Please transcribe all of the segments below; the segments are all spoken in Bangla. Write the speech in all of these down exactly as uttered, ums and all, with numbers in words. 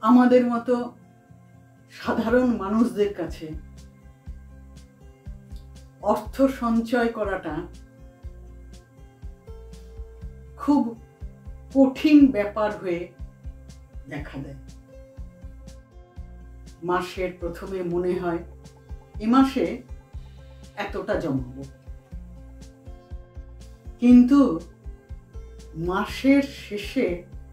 আমাদের মতো সাধারণ মানুষদের কাছে অর্থ সঞ্চয় করাটা খুব কঠিন ব্যাপার হয়ে দেখা দেয়। মাসের প্রথমে মনে হয় এ মাসে এতটা জমাবো, কিন্তু মাসের শেষে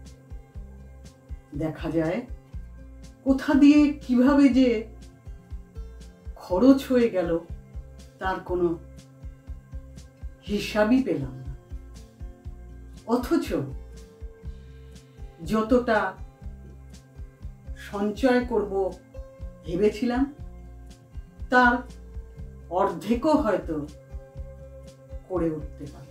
দেখা যায় কোথা দিয়ে কিভাবে যে খরচ হয়ে গেল তার কোনো হিসাবই পেলাম না। অথচ যতটা সঞ্চয় করব ভেবেছিলাম তার অর্ধেকও হয়তো করে উঠতে পারি।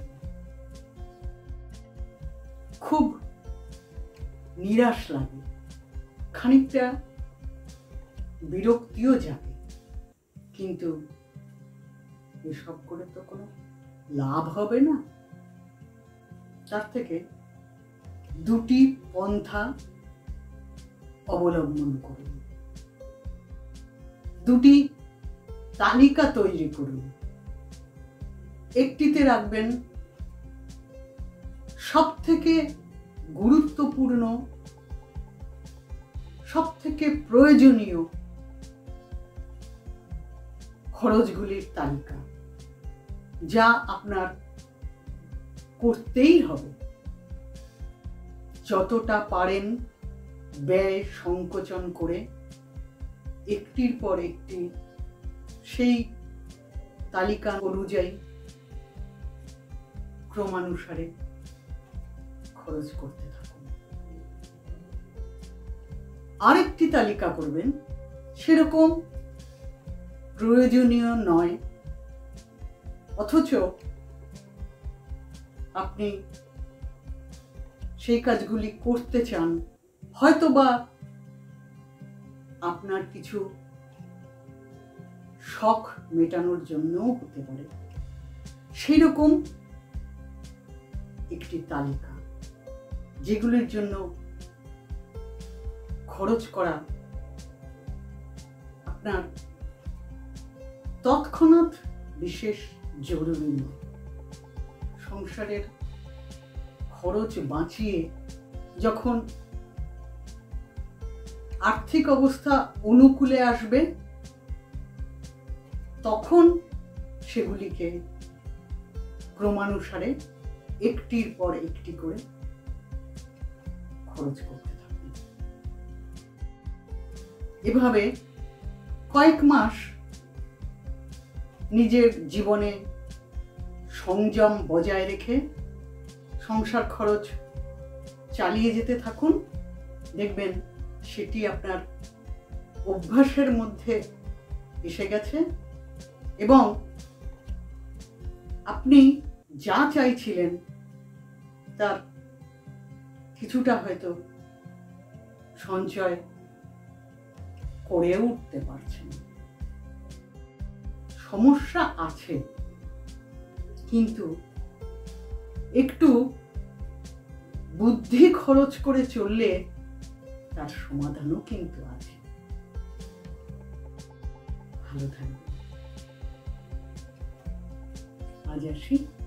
খুব নিরাশ লাগে, খানিকটা বিরক্তিও জাগে, কিন্তু এসব করে তো কোনো লাভ হবে না। তার থেকে দুটি পন্থা অবলম্বন করুন, দুটি তালিকা তৈরি করুন। একটিতে রাখবেন সব থেকে গুরুত্বপূর্ণ, সব থেকে প্রয়োজনীয় খরচগুলির তালিকা, যা আপনার করতেই হবে। যতটা পারেন ব্যয় সংকোচন করে একটির পর একটি সেই তালিকা অনুযায়ী ক্রমানুসারে খরচ করতে থাকুন। আরেকটি তালিকা করবেন সেরকম প্রয়োজনীয় নয়, অথচ আপনি সেই কাজগুলি করতে চান, হয়তো বা আপনার কিছু শখ মেটানোর জন্যও হতে পারে। সেই রকম একটি তালিকা, যেগুলির জন্য খরচ করা আপনার তৎক্ষণাৎ বিশেষ জরুরি নয়। সংসারের খরচ বাঁচিয়ে যখন আর্থিক অবস্থা অনুকূলে আসবে, তখন সেগুলিকে ক্রমানুসারে একটির পর একটি করে খরচ করতে থাকুন। এভাবে কয়েক মাস নিজের জীবনে সংযম বজায় রেখে সংসার খরচ চালিয়ে যেতে থাকুন। দেখবেন সেটি আপনার অভ্যাসের মধ্যে এসে গেছে এবং আপনি যা চাইছিলেন তার কিছুটা হয়তো সঞ্চয় করে উঠতে পারছেন। সমস্যা আছে, কিন্তু একটু বুদ্ধি খরচ করে চললে তার সমাধানও কিন্তু আছে। ভালো থাকবেন। আজ আসি।